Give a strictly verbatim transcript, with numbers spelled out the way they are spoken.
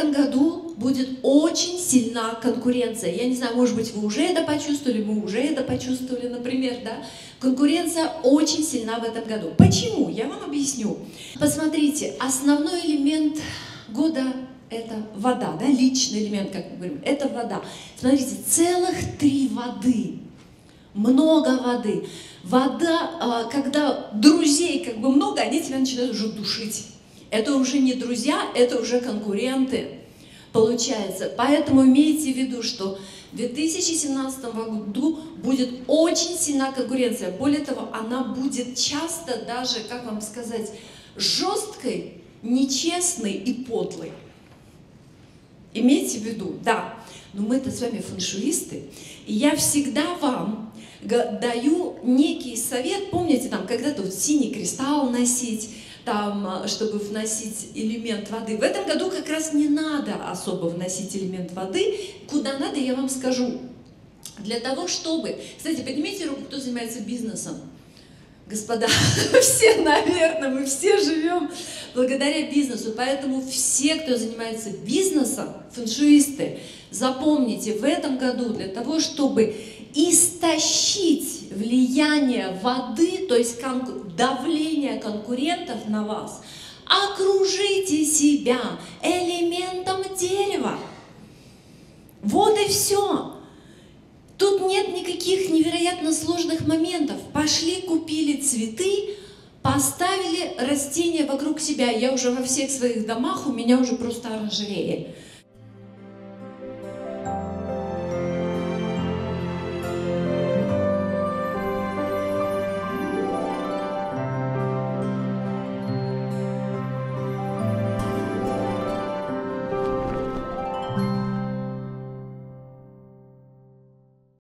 этом году будет очень сильна конкуренция. Я не знаю, может быть, вы уже это почувствовали, мы уже это почувствовали, например, да? Конкуренция очень сильна в этом году. Почему? Я вам объясню. Посмотрите, основной элемент года – это вода, да? Личный элемент, как мы говорим, это вода. Смотрите, целых три воды. Много воды. Вода, когда друзей как бы много, они тебя начинают уже душить. Это уже не друзья, это уже конкуренты, получается. Поэтому имейте в виду, что в две тысячи семнадцатом году будет очень сильна конкуренция. Более того, она будет часто даже, как вам сказать, жесткой, нечестной и подлой. Имейте в виду, да. Но мы-то с вами фэншуисты, и я всегда вам даю некий совет. Помните, там когда-то вот синий кристалл носить, там, чтобы вносить элемент воды. В этом году как раз не надо особо вносить элемент воды. Куда надо, я вам скажу. Для того, чтобы... Кстати, поднимите руку, кто занимается бизнесом. Господа, все, наверное, мы все живем благодаря бизнесу. Поэтому все, кто занимается бизнесом, фэншуисты, запомните, в этом году для того, чтобы истощить влияние воды, то есть давление конкурентов на вас, окружите себя элементом дерева. Вот и все. Тут нет никаких невероятно сложных моментов. Пошли, купили цветы, поставили растения вокруг себя. Я уже во всех своих домах, у меня уже просто оранжерея.